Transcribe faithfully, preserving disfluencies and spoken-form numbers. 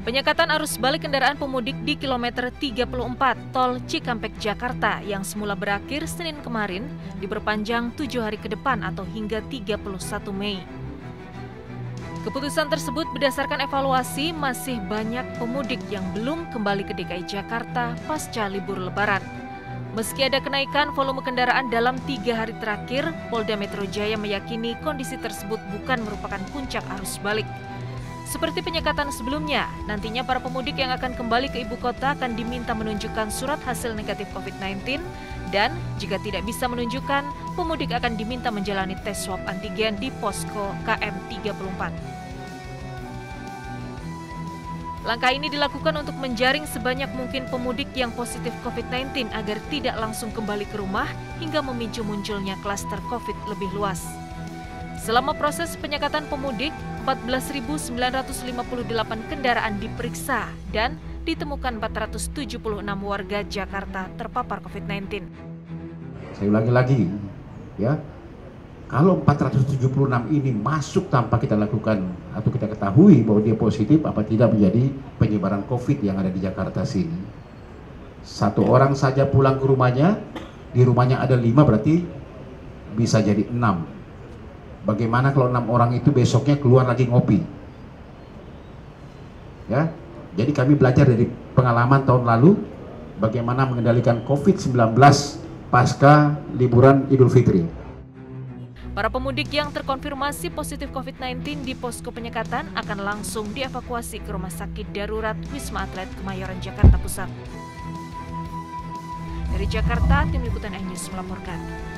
Penyekatan arus balik kendaraan pemudik di kilometer tiga puluh empat Tol Cikampek Jakarta yang semula berakhir Senin kemarin diperpanjang tujuh hari ke depan atau hingga tiga puluh satu Mei. Keputusan tersebut berdasarkan evaluasi masih banyak pemudik yang belum kembali ke D K I Jakarta pasca libur Lebaran. Meski ada kenaikan volume kendaraan dalam tiga hari terakhir, Polda Metro Jaya meyakini kondisi tersebut bukan merupakan puncak arus balik. Seperti penyekatan sebelumnya, nantinya para pemudik yang akan kembali ke ibu kota akan diminta menunjukkan surat hasil negatif covid sembilan belas dan jika tidak bisa menunjukkan, pemudik akan diminta menjalani tes swab antigen di posko K M tiga puluh empat. Langkah ini dilakukan untuk menjaring sebanyak mungkin pemudik yang positif covid sembilan belas agar tidak langsung kembali ke rumah hingga memicu munculnya klaster COVID lebih luas. Selama proses penyekatan pemudik, empat belas ribu sembilan ratus lima puluh delapan kendaraan diperiksa dan ditemukan empat ratus tujuh puluh enam warga Jakarta terpapar covid sembilan belas. Saya ulangi lagi, ya, kalau empat ratus tujuh puluh enam ini masuk tanpa kita lakukan atau kita ketahui bahwa dia positif, apa tidak menjadi penyebaran COVID yang ada di Jakarta sini. Satu orang saja pulang ke rumahnya, di rumahnya ada lima berarti bisa jadi enam. Bagaimana kalau enam orang itu besoknya keluar lagi ngopi? Ya, jadi kami belajar dari pengalaman tahun lalu bagaimana mengendalikan covid sembilan belas pasca liburan Idul Fitri. Para pemudik yang terkonfirmasi positif covid sembilan belas di posko penyekatan akan langsung dievakuasi ke Rumah Sakit Darurat Wisma Atlet Kemayoran Jakarta Pusat. Dari Jakarta, Tim Liputan iNews melaporkan.